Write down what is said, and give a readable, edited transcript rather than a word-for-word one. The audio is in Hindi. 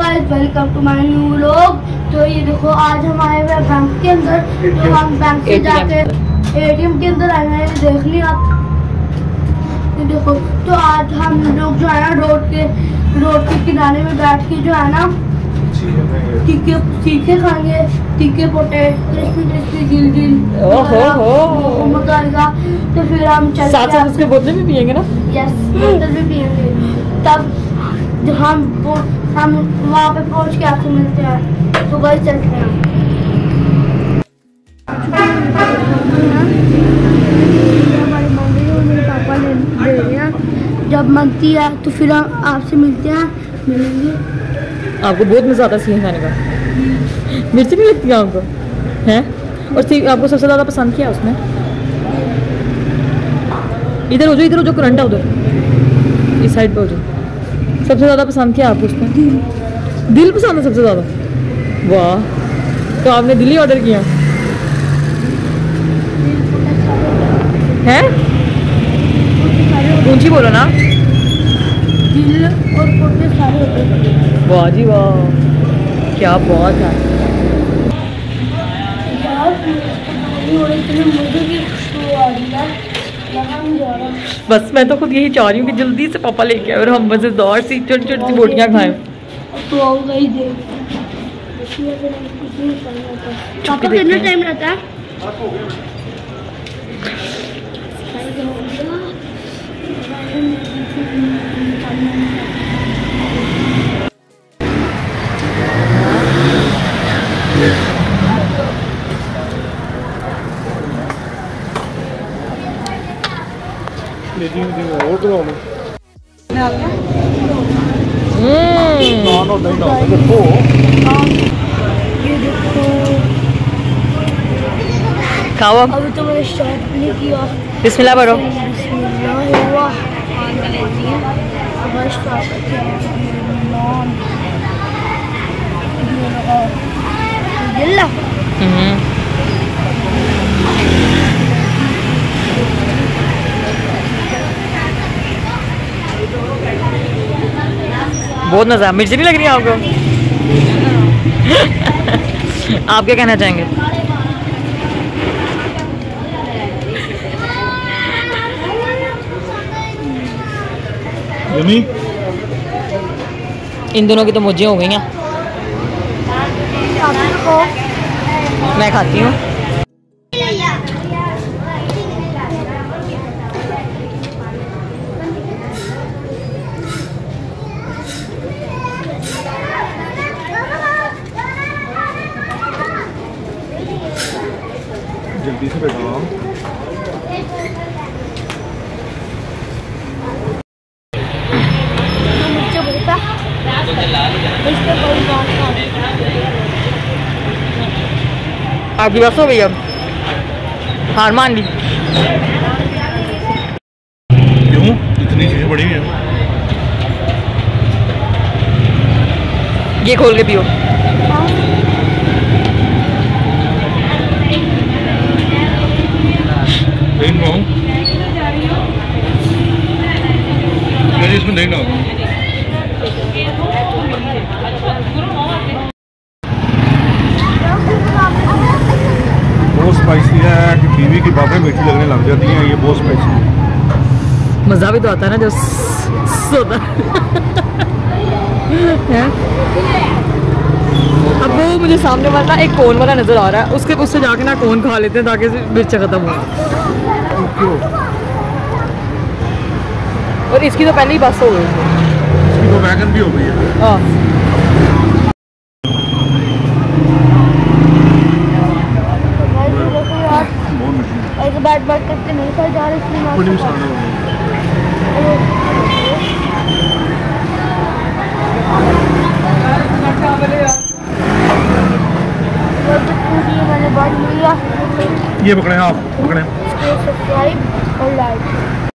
Guys, welcome to my new vlog. तो ये देखो, आज हम आए हुए बैंक के अंदर। तो हम बैंक से जाके एटीएम के अंदर आए हैं, देख लिया आप। ये देखो, तो आज हम लोग जो है ना रोड के किनारे में बैठ के जो है ना तीखे खाएंगे, तीखे पोटे, क्रिस्पी गिल मजा आएगा। तो फिर हम चलते हैं, उसके बोतल भी पियेंगे ना। यस, बोतल भी पियेंगे। तब हम वहाँ पे पहुँच के आपसे मिलते हैं। तो वही चलते हैं। हमारी मम्मी और मेरे पापा ले रहे हैं। जब मनती है तो फिर हम आपसे मिलेंगे। आपको बहुत मजा आता है सीन खाने का। मिर्ची भी लगती है आपको, हैं? और आपको सबसे ज़्यादा पसंद क्या है उसमें? इधर हो जो करंट है उधर, इस साइड पे हो जो। सबसे ज़्यादा पसंद क्या है आपको उसमें? दिल पसंद है सबसे ज़्यादा। वाह, तो आपने दिल ही ऑर्डर किया है? ऊंची बोलो ना। दिल और पोटे सारे होते हैं। वाह जी वाह, क्या बात है। बस मैं तो खुद यही चाह रही हूँ कि जल्दी से पापा लेके आए और हम मज़ेदार सी छोटी छोटी सी बोटियाँ खाएं। तो आऊँगा ही दे। पापा कितना टाइम रहता है? खाओ। अभी तो मैंने स्टार्ट नहीं किया। बिस्मिल्लाह पढ़ो। बहुत मजा। मिर्ची नहीं लग रही है आपको? आप क्या कहना चाहेंगे? इन दोनों की तो मुझे हो गई हैं। मैं खाती हूँ। जल्दी से बैठो। आपकी बस हो गई, अब हार मान ली। क्यों? इतनी चीजें बड़ी हैं। ये खोल के पियो। इसमें दही डाल। बहुत स्पाइसी है कि बीवी की बातें मीठी लगने लग जाती हैं। ये बहुत स्पाइसी है। मज़ा भी तो आता है ना जो सोता है। अब वो मुझे सामने वाला एक कोन वाला नज़र आ रहा है, उससे जाके ना कोन खा लेते हैं ताकि मिर्च ख़त्म हो। और इसकी तो पहले ही बस हो गई। इसकी तो वैगन भी हो गई है। हाँ, बैठ करके नहीं खाई जा रही। मैंने बात लिया। ये पकड़े आप, पकड़े। सब्सक्राइब